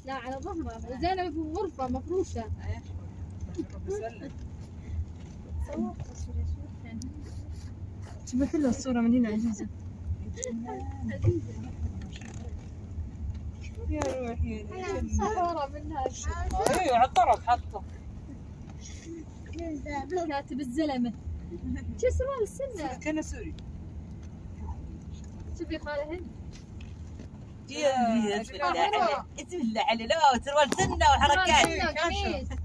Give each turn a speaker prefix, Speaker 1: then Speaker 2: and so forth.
Speaker 1: لا على ظهره، زينب في غرفة مفروشة.
Speaker 2: شوفي حلوة الصورة من هنا عزيزة. يا روحي
Speaker 1: صورة منها.
Speaker 2: ايوه على الطرف حطه.
Speaker 1: كاتب الزلمة. شو سوى السنة؟
Speaker 2: كان سوري.
Speaker 1: شوفي خالة هند.
Speaker 2: بسم الله عليه، لا سروال سنة وحركات.